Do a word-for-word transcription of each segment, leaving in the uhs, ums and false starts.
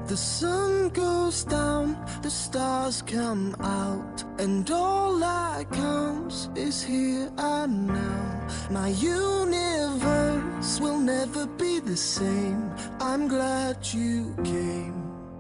The sun goes down, the stars come out, and all that counts is here and now. My universe will never be the same. I'm glad you came.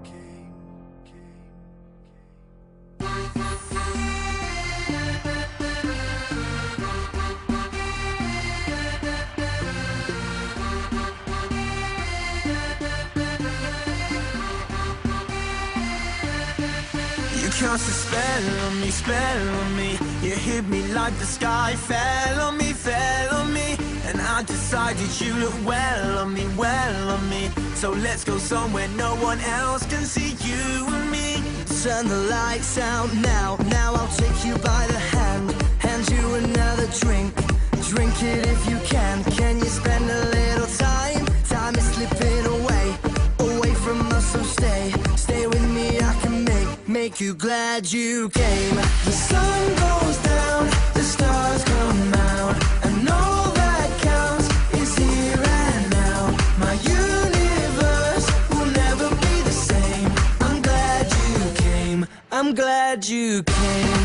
You cast a spell on me, spell on me. You hit me like the sky fell on me, fell on me. And I decided you look well on me, well on me. So let's go somewhere no one else can see you and me. Turn the lights out now, now I'll take you by the hand, hand you another drink, drink it if you can. Can you spend a little time? Time is slipping away, away from us, so stay, stay with me. I can make, make you glad you came. The sun goes down, the stars come out, and all that counts is here and now. My universe will never be the same. I'm glad you came, I'm glad you came.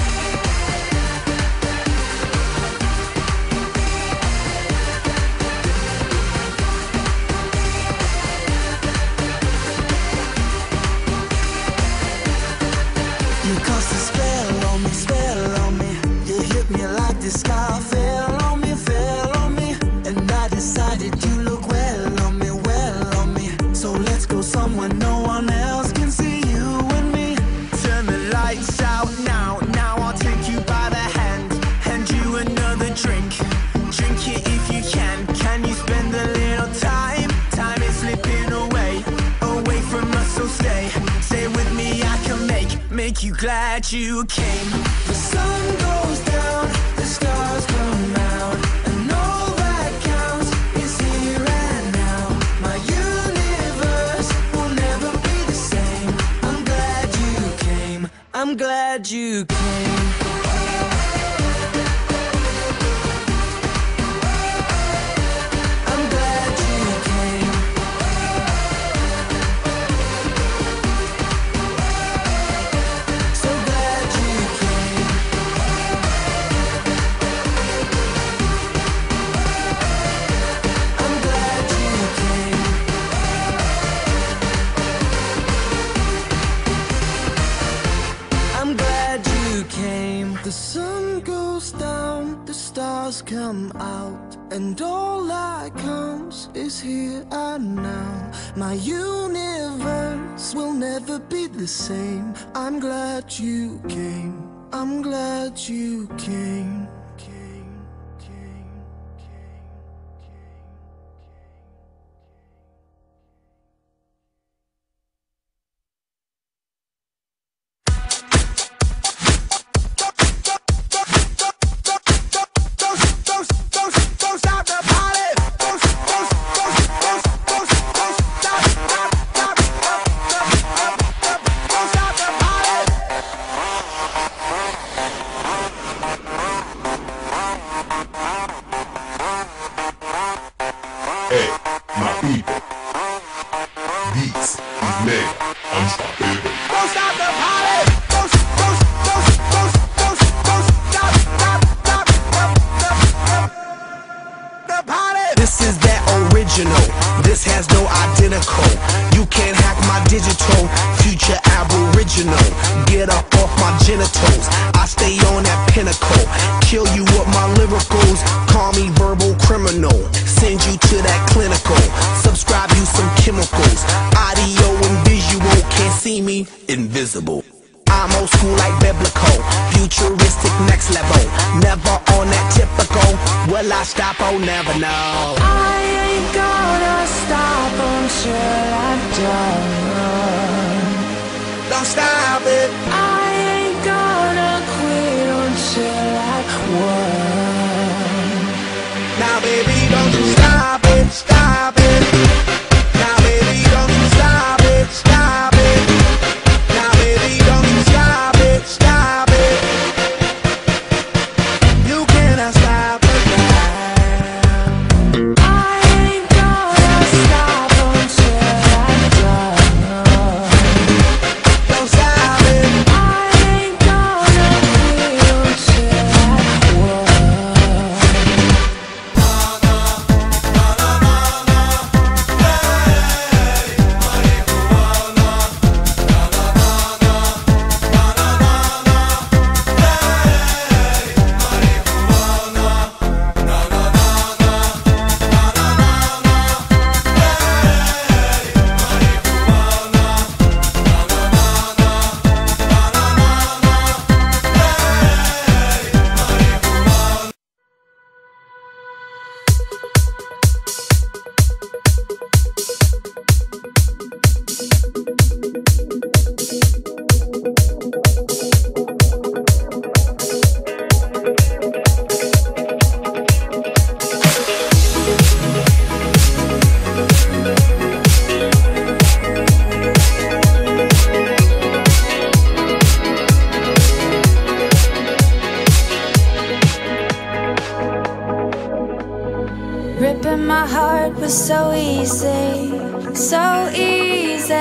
The sky fell on me, fell on me, and I decided you look well on me, well on me. So let's go somewhere no one else can see you and me. Turn the lights out now, now I'll take you by the hand, hand you another drink, drink it if you can. Can you spend a little time? Time is slipping away, away from us, so stay, stay with me. I can make, make you glad you came. The sun goes down, the stars come out, and all that counts is here and now. My universe will never be the same. I'm glad you came, I'm glad you came. I'm glad you came. So glad you came. I'm glad you came. I'm glad you came. The sun goes down, the stars come out, and all that counts is here and now. My universe will never be the same. I'm glad you came. I'm glad you came. Came, came, came, came. Hey, my people, beats is made unstoppable. Don't stop the party! Don't, don't, don't, don't, don't, don't stop, stop, stop, stop, stop the party! This is that original, this has no identical. You can't hack my digital, future aboriginal. Get up off my genitals, I stay on that pinnacle. Kill you with my lyricals, call me verbal criminal. Send you to that clinical, subscribe you some chemicals. Audio and visual, can't see me, invisible. I'm old school like biblical, futuristic next level. Never on that typical, will I stop? Oh, never know. I ain't gonna stop until I'm done. Don't stop it. I ain't gonna quit until I won. Now baby, don't you stop it, stop it. Now baby, don't you stop it, stop it. Now baby, don't you stop it, stop it. You cannot stop it now. I ain't gonna stop until I'm done. so easy.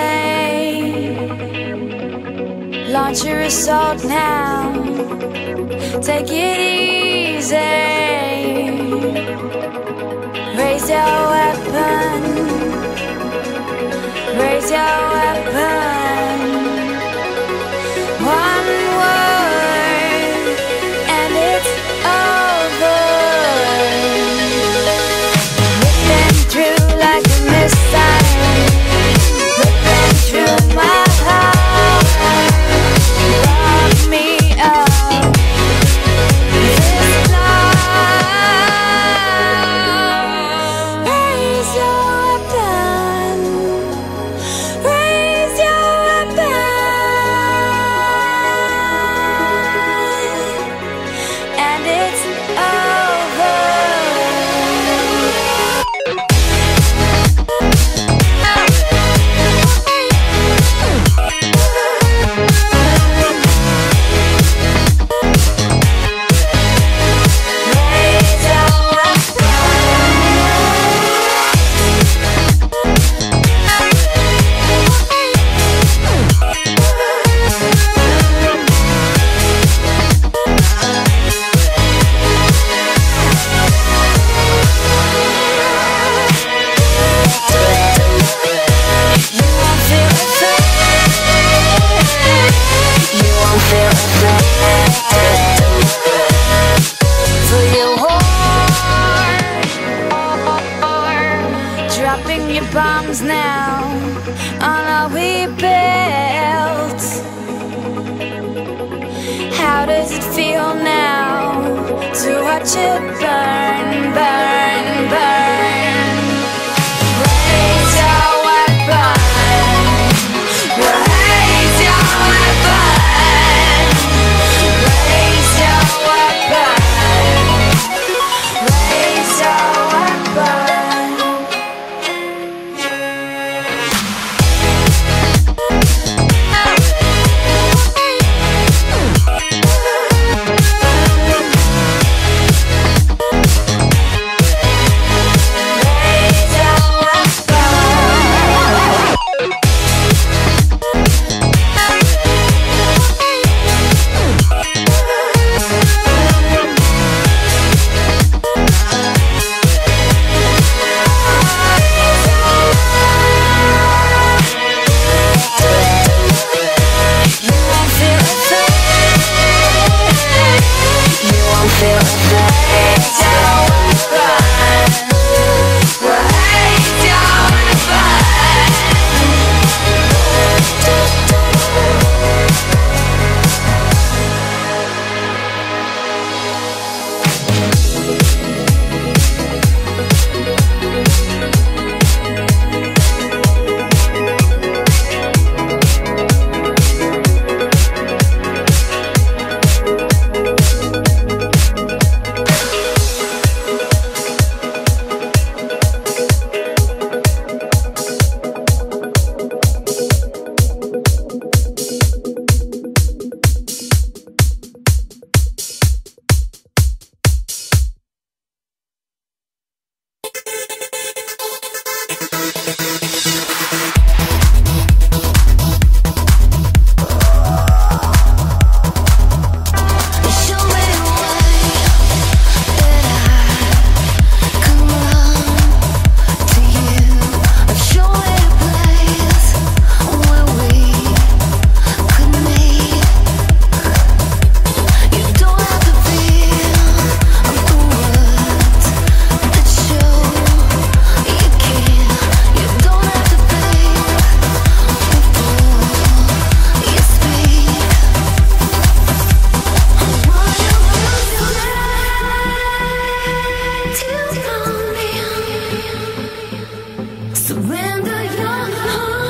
Launch your assault now. Take it easy. Raise your weapon. Raise your weapon. One word and it's over. Ripping through like a missile. Ripping through my heart. Rock me up. This love. Raise your weapon. Raise your weapon. And it's over. Raise your weapon. You won't feel afraid. You won't feel afraid. For your war. Dropping your bombs now on all we built. How does it feel now to watch it burn, burn, burn? Raise your weapon. Raise your weapon. Raise your weapon. Raise your weapon. Raise your weapon. You won't feel afraid. You won't feel afraid. Raise your weapon. Raise your weapon. Show me the way that I can run to you. Show me the place where we could meet. You don't have to feel the words that show you care. You don't have to think before you speak. Surrender your heart.